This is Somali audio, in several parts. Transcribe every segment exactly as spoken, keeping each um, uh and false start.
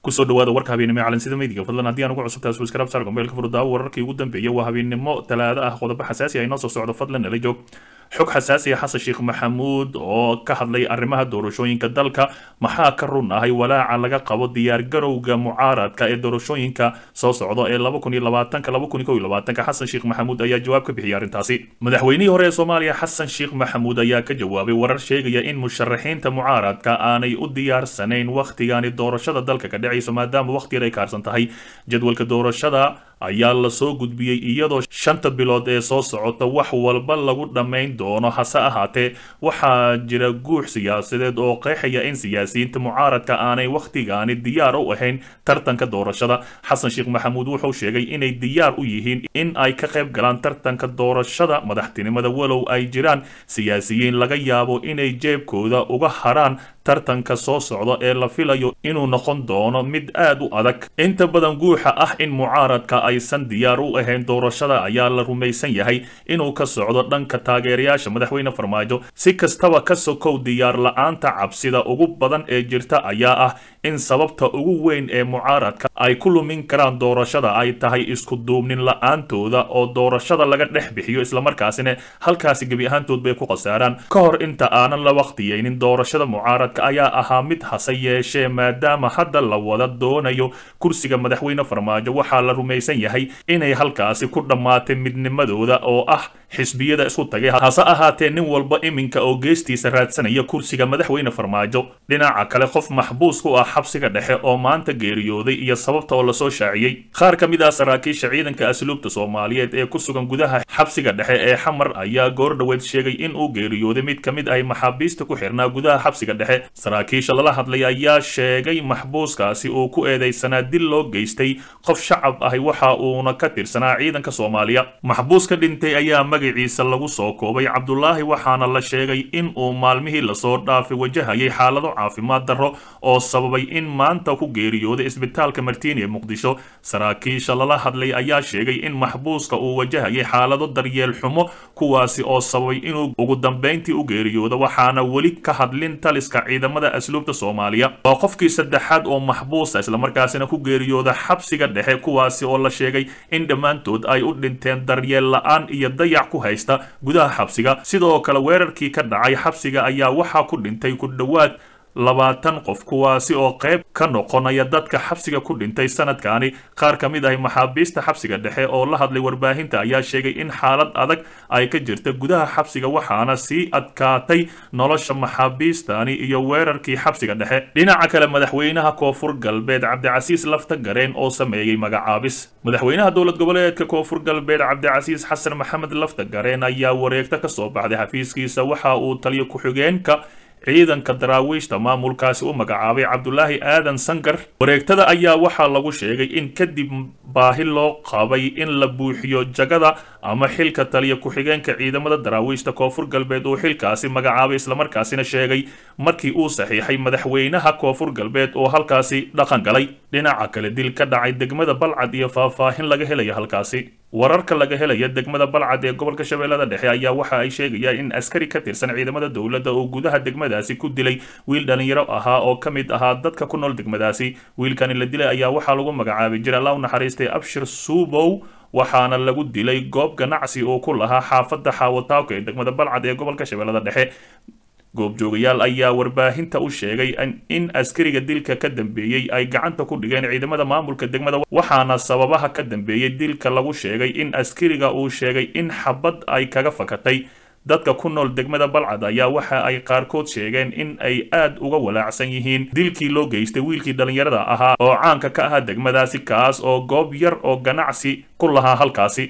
kusoo dhawaada warka habeenimo caalan sida meediga fadlan haddii aan ugu cusub taas subscribe saar gombeelka furdaa wararkii ugu dambeeyay waa habeenimo talaado ah qodobo xasaasi ah inoo soo socdo fadlan nala joog xog xasaasi ah xasan sheekh maxamuud oo ka hadlay arrimaha doorashooyinka dalka maxaa ka run ahay walaaca laga qabo diyaar garowga mucaaradka ee doorashooyinka soo socdo ee laba kun iyo labaatan laba kun iyo labaatan xasan sheekh maxamuud ayaa jawaab ka bixiyay arrintaasi madaxweynihii hore ee Soomaaliya xasan sheekh maxamuud ayaa ka jawaabay warar sheegaya in musharaxiinta mucaaradka aanay u diyaarsanayn waqtigaani doorashada dalka ka dhacayso maadaama waqti yar ay kaarsan tahay jadwalka doorashada ayaa la soo gudbiyay iyadoo shanta bilood ee soo socota wax walba lagu dhameyn doono hase ahaatee waxaa jira guux siyaasadeed oo qeexaya in siyaasiyiinta mucaaradka aanay waqtigaani diyaar u ahayn tartanka doorashada xasan sheekh maxamuud wuxuu sheegay inay diyaar u yihiin in ay ka qayb galaan tartanka doorashada madaxtinimada walow ay jiraan siyaasiyiin laga yaabo inay jeebkooda uga haraan tartanka soo socda ee la filayo inuu noqon doono mid aad u adag inta badan guuxa ah in mucaaradka aysan diyaar u ahayn doorashada ayaa la rumaysan yahay inuu ka socdo dhanka taageerayaasha madaxweyne farmaajo si kastaba ka sokow diyaar la-aanta cabsida ugu badan ee jirta ayaa ah in sababta ugu weyn ee mucaaradka ay ku lumin karaan doorashada ay tahay isku duubnin la-aantooda oo doorashada laga dhex bixiyo islamarkaasina halkaasi gebi ahaantood bay ku khasaaraan ka hor inta aanan la waqtiyeynin doorashada mucaaradka ayaa ahaa mid hase yeeshee maadaama hadda la wada doonayo kursiga madaxweyne farmaajo waxaa la rumaysan yahay inay halkaasi ku dhammaatay midnimadooda oo ah xisbiyada isku tagay hase ahaatee nin walba iminka oo geestiisa raadsanaya kursiga madaxweyne farmaajo dhinaca kale qof maxbuus ku ah xabsiga dhexe oo maanta geeriyooday iyo sababta oo lasoo shaaciyey qaar ka mid ah saraakiisha ciidanka asluubta Soomaaliyeed ee ku sugan gudaha xabsiga dhexe ee xamar ayaa goor dhaweed sheegay in uu geeriyooday mid ka mid ah maxaabiista ku xirnaa gudaha xabsiga dhexe saraakiisha lala hadlay ayaa sheegay maxbuuskaasi uu ku eedeysanaa dil loo geystay qof shacab ah waxa uuna ka tirsanaa ciidanka Soomaaliya maxbuuska dhintay ayaa magaciisa lagu soo koobay Cabdullaahi waxaana la sheegay in uu maalmihii la soo dhaafay wajahayay xaalado caafimaad darro oo sababay in maanta ku geeriyooday isbitaalka Martiini ee Muqdisho saraakiisha lala hadlay ayaa sheegay in maxbuuska uu wajahayay xaalado daryeel xumo kuwaasi oo sababay inuu ugu dambeyntii u geeriyoodo waxaana weli ka hadlin taliska ciidamada asluubta Soomaaliya waa qofkii saddexaad oo maxbuus ah isla markaasina ku geeriyooda xabsiga dhexe kuwaasi oo la sheegay in dhammaantood ay u dhinteen daryeel la'aan iyo dayac ku haysta gudaha xabsiga sidoo kale weerarkii ka dhacay xabsiga ayaa waxaa ku dhintay ku dhawaad labaatan qof kuwaasi oo qayb ka noqonaya dadka xabsiga ku dhintay sanadkaani qaar ka mid ah maxaabiista xabsiga dhexe oo la hadlay warbaahinta ayaa sheegay in xaalad adag ay ka jirta gudaha xabsiga waxaana sii adkaatay nolosha maxaabiistani iyo weerarkii xabsiga dhexe dhinaca kale madaxweynaha koonfur galbeed Cabdicasiis Laftagareen oo sameeyay magacaabis madaxweynaha dowlad goboleedka koonfur galbeed Cabdicasiis Xasan Maxamed Laftagareen ayaa wareegta ka soo baxday xafiiskiisa waxa uu taliyo ku-xigeenka ciidanka daraawiishta maamulkaasi u magacaabay Cabdullaahi Aadan Sangar wareegtada ayaa waxaa lagu sheegay in kadib baahi loo qabay in la buuxiyo jagada ama xilka taliya ku-xigeenka ciidamada daraawiishta koonfur galbeed uu xilkaasi magacaabay isla markaasina sheegay markii uu saxiixay madaxweynaha koonfur galbeed oo halkaasi dhaqan galay dhinaca kale dil ka dhacay degmada Balcad iyo faahfaahin laga helaya halkaasi wararka laga helaya degmada Balcad ee gobolka Shabeellada Dhexe ayaa waxa ay sheegayaan in askari ka tirsan ciidamada dawladda oo gudaha degmadaasi ku dilay wiil dhalinyaro ahaa oo ka mid ahaa dadka ku nool degmadaasi wiilkan la dilay ayaa waxa lagu magacaabay jira Allah u naxariistay Abshir Suubow waxaana lagu dilay goob ganacsi oo ku lahaa xaafadda Xaawataawka ee degmada Balcad ee gobolka Shabeellada Dhexe goobjoogayaal ayaa warbaahinta u sheegay in askariga dilka ka dambeeyay ay gacanta ku dhigeen ciidamada maamulka degmada waxaana sababaha ka dambeeyay dilka lagu sheegay in askariga uu sheegay in xabad ay kaga fakatay dadka ku nool degmada Balcad ayaa waxa ay qaarkood sheegeen in ay aad uga walaacsan yihiin dilkii loo geystay wiilkii dhalinyarada ahaa oo caanka ka ahaa degmadaasi kaas oo goob yar oo ganacsi ku lahaa halkaasi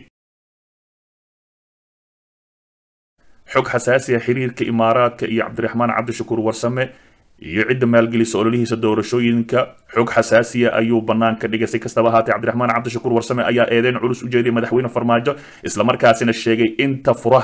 xog xasaasi ah xiriirka imaaraadka iyo Cabdiraxmaan Cabdishakuur Warsame iyo cidda maalgelisa ololihiisa doorashooyinka xog xasaasi ah ayuu banaanka dhigay si kastaba haatee Cabdiraxmaan Cabdishakuur Warsame ayaa eedeyn culus u jeediyay madaxweyne farmaajo isla markaasina sheegay inta furaha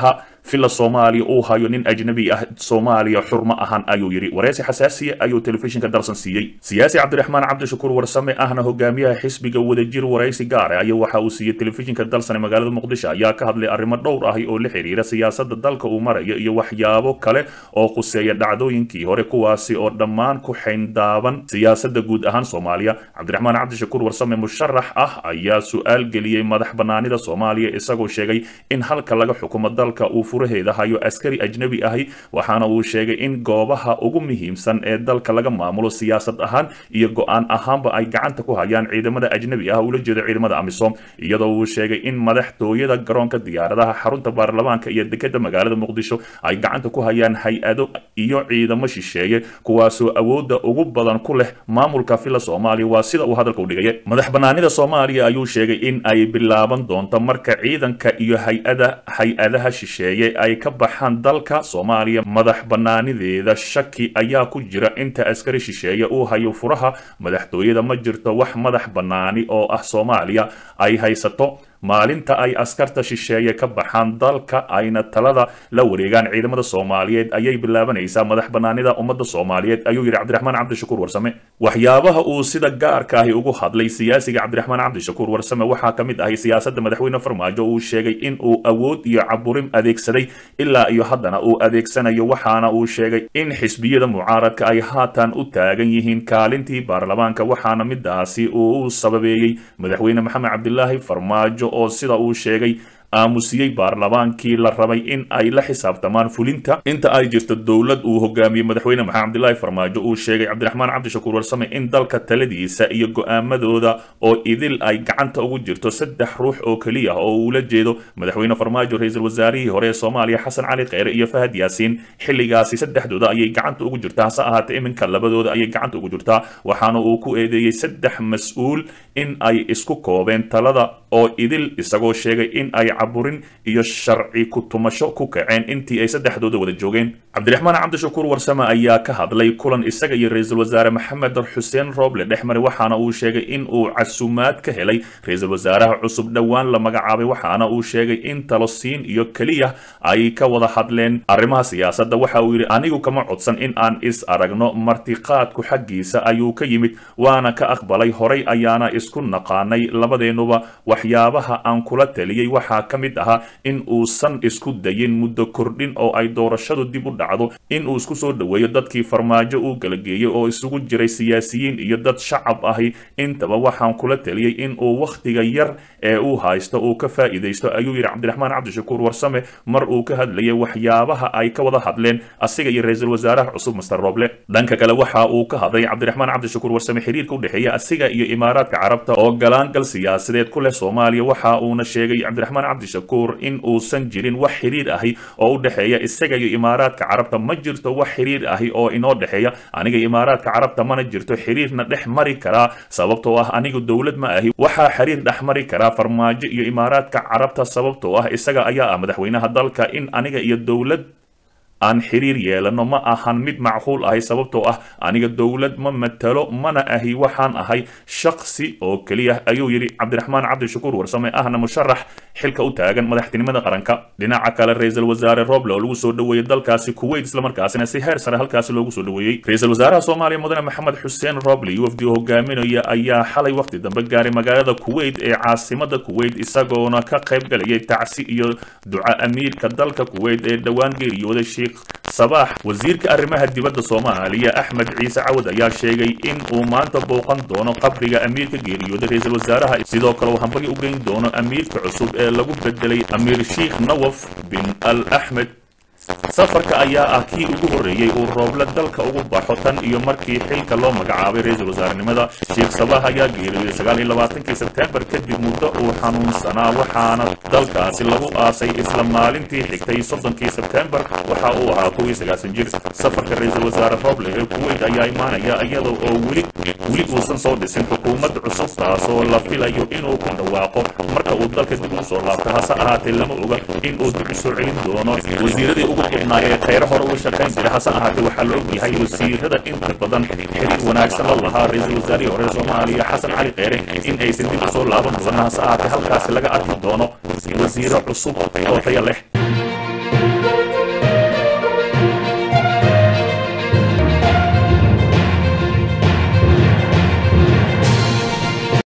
fila soomaaliya uu hayo nin ajnabi ah soomaaliya xurmo ahaan ayuu yidhi wareysi xasaasiya ayuu telefishinka dalsan siiyey siyaasi cabdiraxmaan cabdishakuur warsame ahna hogaamiyaha xisbiga wadajir wareysi gaar ah ayaa waxa uu siiyey telefishinka dalsan ee magaalada muqdisho ayaa ka hadlay arrimo dhowr ah oo la xiriira siyaasadda dalka uu marayo iyo waxyaabo kale oo khuseeya dhacdooyinkii hore kuwaasi oo dhammaan ku xayndaaban siyaasadda guud ahaan soomaaliya cabdiraxmaan cabdishakuur warsame musharax ah ayaa su-aal geliyey madax banaanida soomaaliya isagoo sheegay in halka laga xukumo dalka uu furaheeda hayo askari ajnabi ahi waxaana uu sheegay in goobaha ugu muhiimsan ee dalka laga maamulo siyaasad ahaan iyo go-aan ahaanba ay gacanta ku hayaan ciidamada ajnabi ah ula jeeda ciidamada amisom iyadoo uu sheegay in madaxtooyada garoonka diyaaradaha xarunta baarlamaanka iyo dekeda magaalada muqdisho ay gacanta ku hayaan hay-ado iyo ciidamo shisheeye kuwaasoo awoodda ugu badan ku leh maamulka fila soomaaliya waa sida uu hadalka u dhigaya madax banaanida soomaaliya ayuu sheegay in ay bilaaban doonto marka ciidanka iyo hay-ada hay-adaha shisheeye ay ka baxaan dalka soomaaliya madax banaanideeda shaki ayaa ku jira inta askari shisheeye uu hayo furaha madaxtooyada ma jirto wax madax banaani oo ah soomaaliya ay haysato maalinta ay askarta shisheeye ka baxaan dalka ayna talada la wareegaan ciidamada soomaaliyeed ayay bilaabanaysaa madax banaanida ummadda soomaaliyeed ayuu yidhi cabdiraxmaan cabdishakuur warsame waxyaabaha uu sida gaarka ahi ugu hadlay siyaasiga cabdiraxmaan cabdishakuur warsame waxaa ka mid ahay siyaasadda madaxweyne farmaajo uu sheegay in uu awood iyo caburin adeegsaday ilaa iyo haddana uu adeegsanayo waxaana uu sheegay in xisbiyada mucaaradka ay haatan u taagan yihiin kaalintii baarlamaanka waxaana midaasi uu sababeeyey madaxweyne maxamed cabdilaahi farmaajo oo sida uu sheegay aamusiyey baarlamaankii la rabay in ay la xisaabtamaan fulinta inta ay jirto dowlad uu hogaamiyey madaxweyne maxamed cabdilaahi farmaajo uu sheegay cabdiraxmaan cabdishakuur warsame in dalka taladiisa iyo go-aamadooda oo idil ay gacanta ugu jirto saddex ruux oo keliya oo uula jeedo madaxweyne farmaajo ra-iisul wasaarihii hore ee soomaaliya xasan cali kheyre iyo fahad yaasiin xilligaasi saddexdooda ayay gacanta ugu jirtaa hase ahaatee iminka labadooda ayay gacanta ugu jirtaa waxaana uu ku eedeeyey saddex mas-uul in ay isku koobeen talada oo idil isagoo sheegay in ay caburin iyo sharci ku tumasho ku kaceen intii ay saddexdooda wada joogeen cabdiraxmaan cabdishakuur warsame ayaa ka hadlay kulan isaga iyo ra-iisul wasaare maxamed xuseen rooble dhexmari waxaana uu sheegay in uu casuumaad ka helay ra-iisul wasaaraha cusub dhowaan la magacaabay waxaana uu sheegay in talosiin iyo keliya ay ka wada hadleen arrimaha siyaasadda waxa uu yidhi anigu kama codsan in aan is aragno martiqaadku xaggiisa ayuu ka yimid waana ka aqbalay horay ayaana isku naqaanay labadeenuba waxyaabaha aan kula taliyey waxaa ka mid ahaa in uusan isku dayin muddo kordhin oo ay doorashadu dib u dhacdo in uu isku soo dhoweeyo dadkii farmaajo uu galageeyey oo isugu jiray siyaasiyiin iyo dad shacab ahi intaba waxaan kula taliyey in uu wakhtiga yar ee uu haysto uu ka faa'iidaysto ayuu yidhi cabdiraxmaan cabdishakuur warsame mar uu ka hadlayay waxyaabaha ay ka wada hadleen asiga iyo ra-iisul wasaaraha cusub master roble dhanka kale waxa uu ka hadlay cabdiraxmaan cabdishakuur warsame xiriirka u dhexeeya asiga iyo imaaraadka carabta oo galaangal siyaasadeed ku leh soomaaliya waxa uuna sheegay cabdiraxmaan cabdishakuur in uusan jirin wax xiriir ahi oo u dhexeeya isaga iyo imaaraadka carabta ma jirto wax xiriir ahi oo inoo dhexeeya aniga imaaraadka carabta mana jirto xiriirna dhex mari karaa sababtoo ah anigu dowlad ma ahi waxaa xiriir dhex mari karaa farmaajo iyo imaaraadka carabta sababtoo ah isaga ayaa ah madaxweynaha dalka in aniga iyo dowlad aan xiriir yeelano ma ahan mid macquul ahay sababtoo ah aniga dowlad ma matalo mana ahi waxaan ahay shaksi oo keliya ayuu yidhi cabdiraxmaan cabdishakuur warsame ahna musharax xilka u taagan madaxtinimada qaranka dhinaca kale ra-iisul wasaare roble oo lagu soo dhoweeyey dalkaasi kuwait islamarkaasina si heer sare halkaasi loogu soo dhoweeyey ra-iisul wasaaraha soomaaliya mudane maxamed xuseen roble u f d hogaaminaya ayaa xalay waqti dambe gaaray magaalada kuwait ee caasimada kuwait isagoona ka qayb galayay tacsi iyo duca amiirka dalka kuwait ee dhowaan geeriyooday صباح وزيرك arrimaha dibadda Soomaaliya Axmed Ciise Cawad ayaa sheegay in uu maanta booqan doono qabriga amiirka geeriyooday ra'iisul wasaaraha sidoo kale uu hambagi u geyn doono amiirka cusub ee lagu bedelay Amiir Sheikh Nawaf bin Al Ahmed safarka ayaa ah kii ugu horeeyay uu Rooble dalka ugu baxo tan iyo markii xilka loo magacaabay ra'iisul wasaarenimada Sheikh Sabah ayaa geeriyooday sagaal iyo labaatankii Sebtembar kadib muddo uu xanuunsanaa waxaana dalkaasi lagu aasay isla maalintii xigtay soddonkii Sebtembar waxa uu ahaa kow iyo sagaashan jir safarka ra'iisul wasaare Rooble ee Kuwait ayaa imaanaya iyadoo oo weli weli uusan soo dhisin xukuumad cusub taasoo la filayo inuu ku dhawaaqo marka uu dalka dib u soo laabto hase ahaatee lama oga in uu dib u soo celin doono wasiiradii ugu xubnaa ee kheyre hore uga shaqayn jiray hase ahaatee waxaa la ogyahay wasiirada inta badan xiriir wanaagsan la lahaa ra'iisul wasaarihii hore Soomaaliya Xasan Cali Kheyre in aysan dib u soo laaban doono hase ahaatee halkaasi laga arki doono wasiiro cusub oo tayo leh